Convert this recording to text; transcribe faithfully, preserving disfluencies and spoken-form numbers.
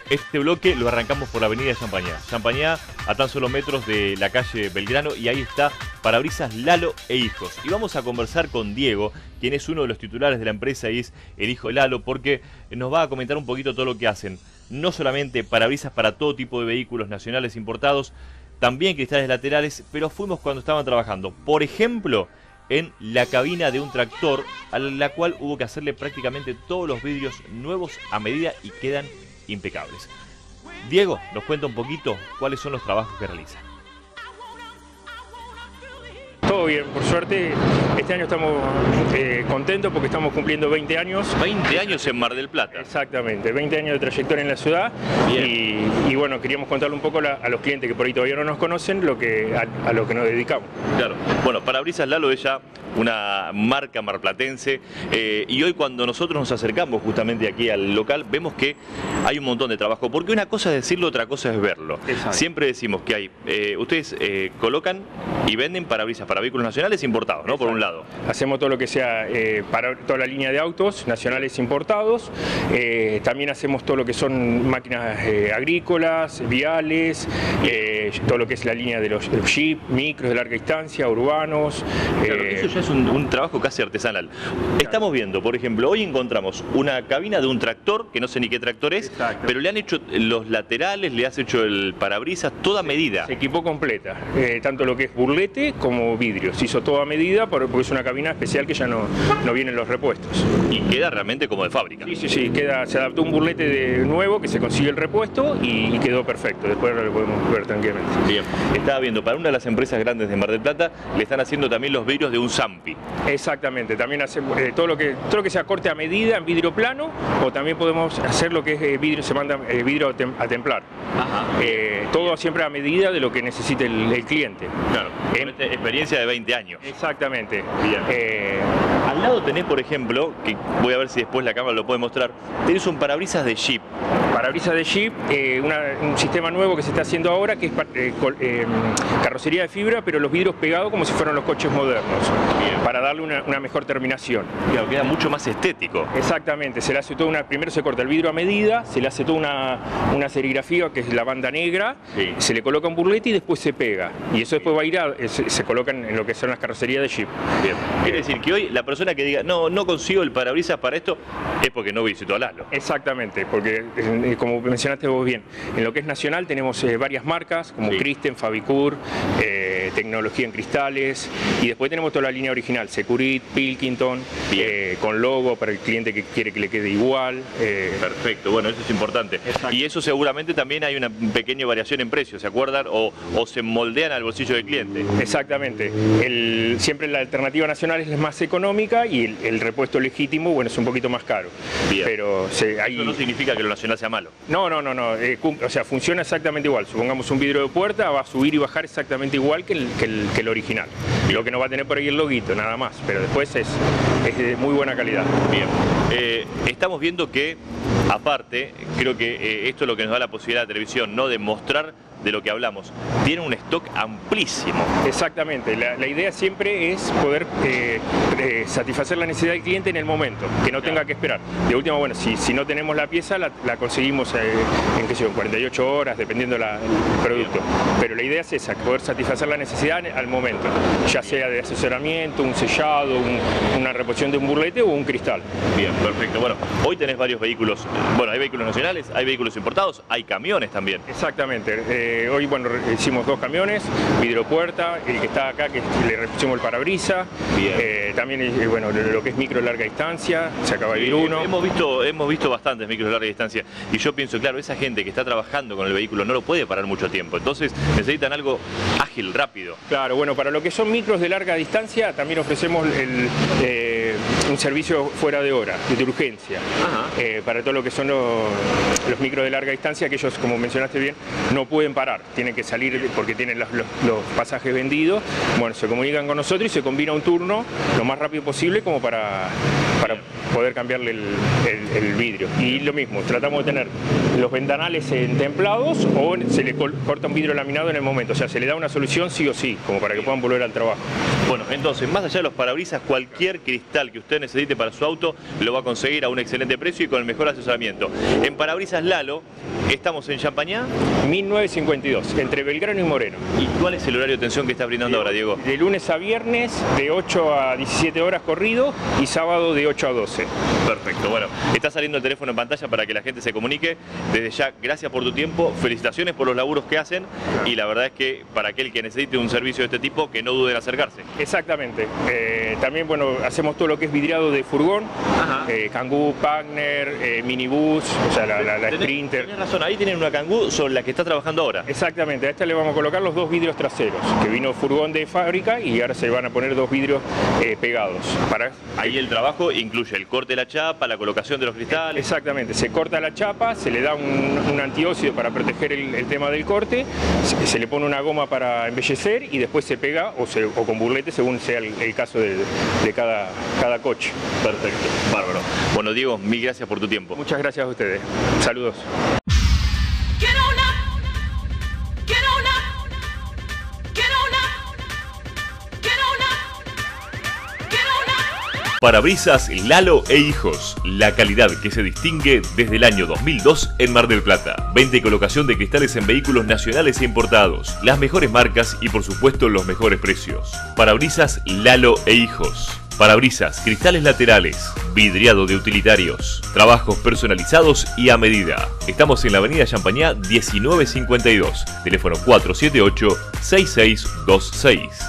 Este bloque lo arrancamos por la avenida Champañá. Champañá, a tan solo metros de la calle Belgrano, y ahí está Parabrisas Lalo e Hijos. Y vamos a conversar con Diego, quien es uno de los titulares de la empresa y es el hijo de Lalo, porque nos va a comentar un poquito todo lo que hacen. No solamente parabrisas para todo tipo de vehículos nacionales importados, también cristales laterales, pero fuimos cuando estaban trabajando, por ejemplo, en la cabina de un tractor, a la cual hubo que hacerle prácticamente todos los vidrios nuevos a medida y quedan impecables. Diego nos cuenta un poquito cuáles son los trabajos que realiza. Todo bien, por suerte. Este año estamos eh, contentos porque estamos cumpliendo veinte años. veinte años en Mar del Plata. Exactamente, veinte años de trayectoria en la ciudad. Y, y bueno, queríamos contarle un poco la, a los clientes que por ahí todavía no nos conocen lo que, a, a lo que nos dedicamos. Claro. Bueno, Parabrisas Lalo es ya una marca marplatense, eh, y hoy cuando nosotros nos acercamos justamente aquí al local vemos que hay un montón de trabajo, porque una cosa es decirlo, otra cosa es verlo. Exacto. Siempre decimos que hay, eh, ustedes eh, colocan y venden parabrisas para vehículos nacionales importados, ¿no? Exacto. Por un lado. Hacemos todo lo que sea eh, para toda la línea de autos nacionales importados, eh, también hacemos todo lo que son máquinas eh, agrícolas, viales, eh, todo lo que es la línea de los, de los jeep, micros de larga distancia, urbanos. Claro, eh, eso ya es un, un trabajo casi artesanal. Claro. Estamos viendo, por ejemplo, hoy encontramos una cabina de un tractor, que no sé ni qué tractor es, exacto, pero le han hecho los laterales, le has hecho el parabrisas, toda medida. Se equipó completa, eh, tanto lo que es burlete como vidrio. Se hizo toda medida porque es una cabina especial que ya no, no vienen los repuestos. Y queda realmente como de fábrica. Sí, sí, sí, queda, se adaptó un burlete de nuevo que se consigue el repuesto y, y quedó perfecto. Después ahora lo podemos ver tranquilamente. Bien, estaba viendo, para una de las empresas grandes de Mar del Plata, le están haciendo también los vidrios de un Zampi. Exactamente, también hacemos eh, todo lo que todo lo que sea corte a medida en vidrio plano, o también podemos hacer lo que es eh, vidrio, se manda eh, vidrio a, tem a templar. Ajá. Eh, todo siempre a medida de lo que necesite el, el cliente. Claro, con esta experiencia de veinte años. Exactamente. Bien. Eh, al lado tenés, por ejemplo, que voy a ver si después la cámara lo puede mostrar, tenés un parabrisas de Jeep. Parabrisas de Jeep, eh, una, un sistema nuevo que se está haciendo ahora, que es eh, eh, carrocería de fibra, pero los vidrios pegados como si fueran los coches modernos. Bien. Para darle una, una mejor terminación. Claro, queda mucho más estético. Exactamente, se le hace toda una, primero se corta el vidrio a medida, se le hace toda una, una serigrafía que es la banda negra, sí, se le coloca un burlete y después se pega. Y eso después va a ir a, se, se colocan en lo que son las carrocerías de Jeep. Bien. Quiere decir que hoy la persona que diga, no, no consigo el parabrisas para esto, es porque no visitó a Lalo. Exactamente, porque eh, como mencionaste vos bien, en lo que es nacional tenemos eh, varias marcas, como sí, Kristen, Fabicur, eh, tecnología en cristales, y después tenemos toda la línea original, Securit, Pilkington, eh, con logo para el cliente que quiere que le quede igual. Eh. Perfecto, bueno, eso es importante. Exacto. Y eso seguramente también hay una pequeña variación en precio, ¿se acuerdan? O, o se moldean al bolsillo del cliente. Exactamente. El, siempre la alternativa nacional es más económica y el, el repuesto legítimo, bueno, es un poquito más caro. Bien. Pero se, hay... Eso no significa que lo nacional sea malo. No, no, no, no. Eh, o sea, funciona exactamente igual. Supongamos un vidrio de puerta, va a subir y bajar exactamente igual que el, que el, que el original. Bien. Lo que no va a tener por ahí el loguito, nada más. Pero después es, es de muy buena calidad. Bien. Eh, estamos viendo que, aparte, creo que eh, esto es lo que nos da la posibilidad de la televisión, ¿no? De mostrar de lo que hablamos. Tiene un stock amplísimo. Exactamente. La, la idea siempre es poder eh, eh, satisfacer la necesidad del cliente en el momento, que no tenga que esperar. De última, bueno, si, si no tenemos la pieza, la, la conseguimos eh, en qué sé yo, cuarenta y ocho horas, dependiendo la, el producto. Pero la idea es esa, poder satisfacer la necesidad al momento, ya sea de asesoramiento, un sellado, un, una reposición de un burlete o un cristal. Bien, perfecto. Bueno, hoy tenés varios vehículos, bueno, hay vehículos nacionales, hay vehículos importados, hay camiones también. Exactamente. Eh, hoy, bueno, hicimos dos camiones, vidrio puerta, el que está acá, que le repusimos el parabrisa. Eh, también, eh, bueno, lo que es micro de larga distancia, se acaba de ir uno. Hemos visto, hemos visto bastantes micros de larga distancia y yo pienso, claro, esa gente que está trabajando con el vehículo no lo puede parar mucho tiempo, entonces necesitan algo ágil, rápido. Claro, bueno, para lo que son micros de larga distancia también ofrecemos el, eh, un servicio fuera de hora, de urgencia. Eh, para todo lo que son los, los micros de larga distancia, que ellos, como mencionaste bien, no pueden parar. Tienen que salir porque tienen los, los, los pasajes vendidos. Bueno, se comunican con nosotros y se combina un turno lo más rápido posible como para, para poder cambiarle el, el, el vidrio. Y lo mismo, tratamos de tener los ventanales en templados o se le corta un vidrio laminado en el momento. O sea, se le da una solución sí o sí, como para que puedan volver al trabajo. Bueno, entonces, más allá de los parabrisas, cualquier cristal que usted necesite para su auto lo va a conseguir a un excelente precio y con el mejor asesoramiento. En Parabrisas Lalo Estamos en Champañá. mil novecientos cincuenta y dos, entre Belgrano y Moreno. ¿Y cuál es el horario de atención que estás brindando ahora, Diego? De lunes a viernes, de ocho a diecisiete horas corrido, y sábado de ocho a doce. Perfecto, bueno, está saliendo el teléfono en pantalla para que la gente se comunique. Desde ya, gracias por tu tiempo, felicitaciones por los laburos que hacen, y la verdad es que para aquel que necesite un servicio de este tipo, que no dude en acercarse. Exactamente. Eh, también, bueno, hacemos todo lo que es vidriado de furgón, eh, Kangoo, Pagner, eh, minibús, o sea, la, la, la tenés, Sprinter. Tienes razón, ahí tienen una Kangoo sobre la que está trabajando ahora. Exactamente, a esta le vamos a colocar los dos vidrios traseros, que vino furgón de fábrica y ahora se van a poner dos vidrios eh, pegados. Para... Ahí el trabajo incluye el corte de la chapa, la colocación de los cristales. Exactamente, se corta la chapa, se le da un, un antióxido para proteger el, el tema del corte, se, se le pone una goma para embellecer y después se pega o, se, o con burlete según sea el, el caso de, de cada, cada coche. Perfecto, bárbaro. Bueno, Diego, mil gracias por tu tiempo. Muchas gracias a ustedes. Saludos. Parabrisas Lalo e Hijos, la calidad que se distingue desde el año dos mil dos en Mar del Plata. Venta y colocación de cristales en vehículos nacionales e importados, las mejores marcas y por supuesto los mejores precios. Parabrisas Lalo e Hijos. Parabrisas, cristales laterales, vidriado de utilitarios, trabajos personalizados y a medida. Estamos en la avenida Champañá diecinueve cincuenta y dos, teléfono cuatro siete ocho, seis seis dos seis.